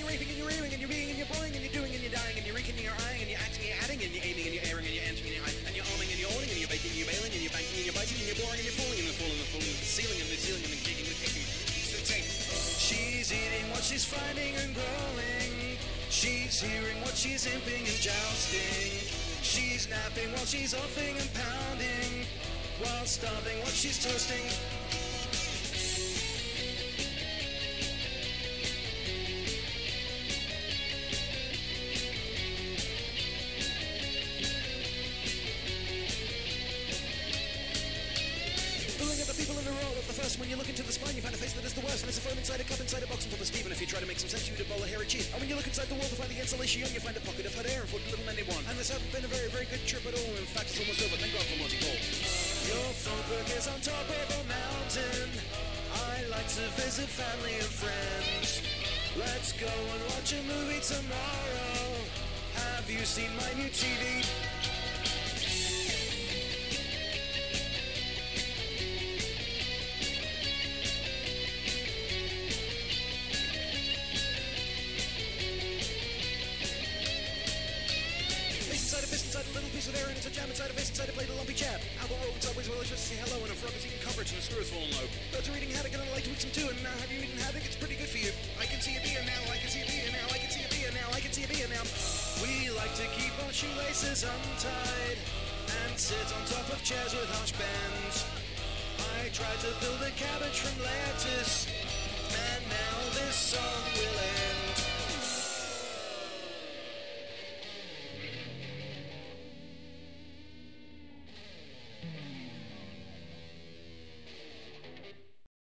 raping and you're aiming and you're being and you're boring and you're doing and you're dying and you're reeking and you're eyeing and you're acting and you're adding and you're aiming and you're airing and you're entering and you're and you're arming and you're owning and you're baking and you're bailing and you're banking and you're biting and you're boring and you're falling and you're falling and falling and the ceiling and the ceiling and the kicking and kicking. She's eating what she's finding and growing. She's hearing what she's imping and jousting. She's napping while she's offing and pounding, while starving what she's toasting. When you look into the spine, you find a face that is the worst. And it's a phone inside a cup, inside a box, and full of steam. And if you try to make some sense, you'd a bowl of hairy cheese. And when you look inside the wall to find the insulation, you find a pocket of hot air and 40 little men they want. And this hasn't been a very, very good trip at all. In fact, it's almost over. Thank God for Monty Cole. Your phone book is on top of a mountain. I like to visit family and friends. Let's go and watch a movie tomorrow. Have you seen my new TV? Inside a face, inside a plate, a lumpy chap. Albert rolling sideways while I just say hello, and a frog is eating coverage and a screw is falling low. Birds are eating haddock and I like to eat some too, and now have you eaten haddock? It's pretty good for you. I can see a beer now, I can see a beer now, I can see a beer now, I can see a beer now. We like to keep our shoelaces untied and sit on top of chairs with harsh bends. I tried to build a cabbage from lettuce.